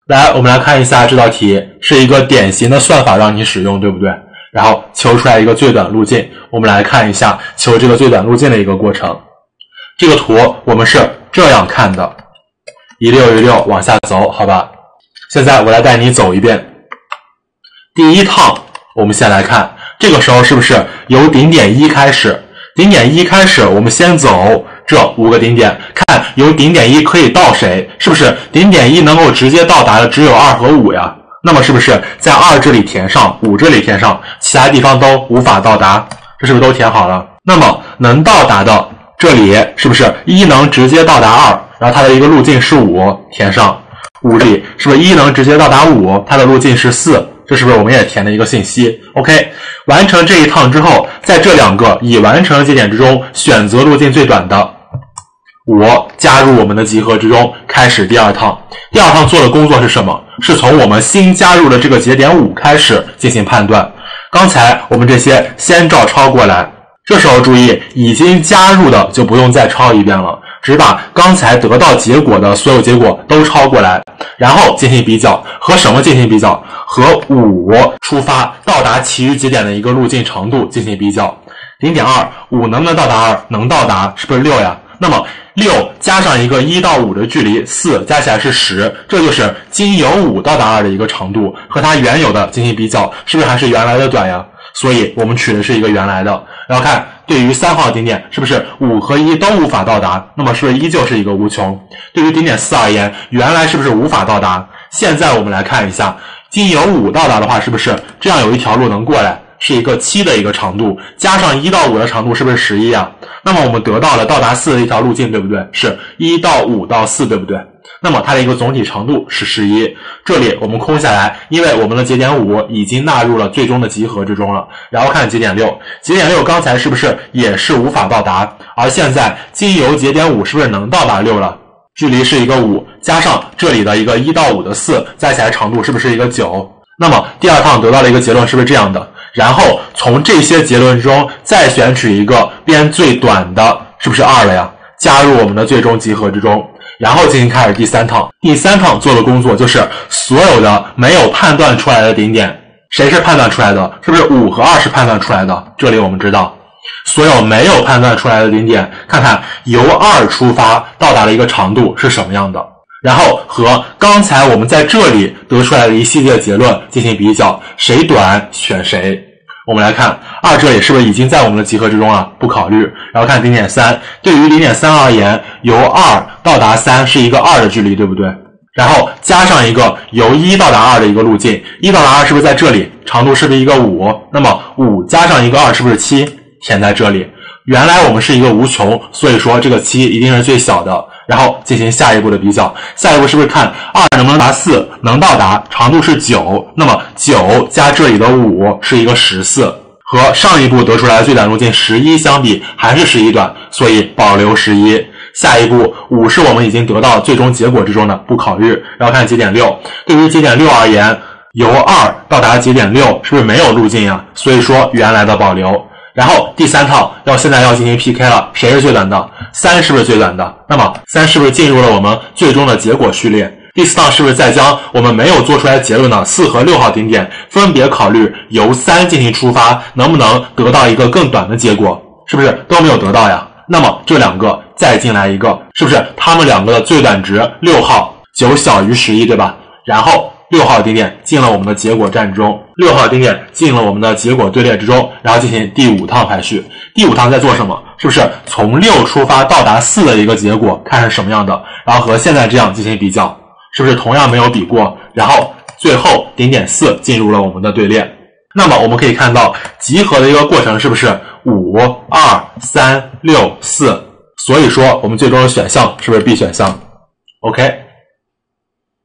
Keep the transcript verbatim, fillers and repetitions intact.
来，我们来看一下这道题，是一个典型的算法让你使用，对不对？然后求出来一个最短路径，我们来看一下求这个最短路径的一个过程。这个图我们是这样看的，一溜一溜往下走，好吧？现在我来带你走一遍。第一趟我们先来看，这个时候是不是由顶点一开始？顶点一开始，我们先走这五个顶点，看由顶点一可以到谁？是不是顶点一能够直接到达的只有二和五呀？那么是不是在二这里填上，五这里填上，其他地方都无法到达？这是不是都填好了？那么能到达的这里是不是一能直接到达二，然后它的一个路径是五，填上。五这里是不是一能直接到达五，它的路径是四，这是不是我们也填了一个信息 ？OK， 完成这一趟之后，在这两个已完成的节点之中选择路径最短的五加入我们的集合之中，开始第二趟。第二趟做的工作是什么？是从我们新加入的这个节点五开始进行判断。刚才我们这些先照抄过来，这时候注意，已经加入的就不用再抄一遍了，只把刚才得到结果的所有结果都抄过来，然后进行比较。和什么进行比较？和五出发到达其余节点的一个路径长度进行比较。零点二，五能不能到达二？能到达，是不是六呀？那么六加上一个一到五的距离四，加起来是十，这就是经由五到达二的一个长度，和它原有的进行比较，是不是还是原来的短呀？所以我们取的是一个原来的。然后看对于三号顶点，是不是五和一都无法到达？那么是不是依旧是一个无穷？对于顶点四而言，原来是不是无法到达？现在我们来看一下，经由五到达的话，是不是这样有一条路能过来？是一个七的一个长度，加上一到五的长度，是不是十一啊？那么我们得到了到达四的一条路径，对不对？是一到五到四，对不对？那么它的一个总体长度是十一。这里我们空下来，因为我们的节点五已经纳入了最终的集合之中了。然后看节点六，节点六刚才是不是也是无法到达？而现在经由节点五是不是能到达六了？距离是一个五，加上这里的一个一到五的四，加起来长度是不是一个九？那么第二趟得到了一个结论，是不是这样的？然后从这些结论中再选取一个边最短的，是不是二了呀？加入我们的最终集合之中，然后进行开始第三趟。第三趟做的工作就是所有的没有判断出来的顶点，谁是判断出来的？是不是五和二是判断出来的？这里我们知道所有没有判断出来的顶点，看看由二出发到达了一个长度是什么样的，然后和刚才我们在这里得出来的一系列结论进行比较，谁短选谁。我们来看二这里是不是已经在我们的集合之中了？不考虑。然后看零点三，对于零点三而言，由二到达三是一个二的距离，对不对？然后加上一个由一到达二的一个路径，一到达二是不是在这里？长度是不是一个五？那么五加上一个二是不是七？填在这里。原来我们是一个无穷，所以说这个七一定是最小的。然后进行下一步的比较，下一步是不是看二能不能达四？能到达，长度是九，那么九加这里的五是一个十四，和上一步得出来的最短路径十一相比还是十一短，所以保留十一。下一步五是我们已经得到最终结果之中的，不考虑。然后看节点六，对于节点六而言，由二到达节点六是不是没有路径呀？所以说原来的保留。然后第三趟要现在要进行 P K 了，谁是最短的？三是不是最短的？那么三是不是进入了我们最终的结果序列？第四趟是不是再将我们没有做出来结论的四和六号顶点分别考虑由三进行出发，能不能得到一个更短的结果？是不是都没有得到呀？那么这两个再进来一个，是不是他们两个的最短值六号九小于十一，对吧？然后六号顶点进了我们的结果站之中，六号顶点进了我们的结果队列之中，然后进行第五趟排序。第五趟在做什么？是不是从六出发到达四的一个结果看是什么样的，然后和现在这样进行比较，是不是同样没有比过？然后最后顶点四进入了我们的队列。那么我们可以看到集合的一个过程是不是五、二、三、六、四？所以说我们最终的选项是不是 B 选项 ？OK。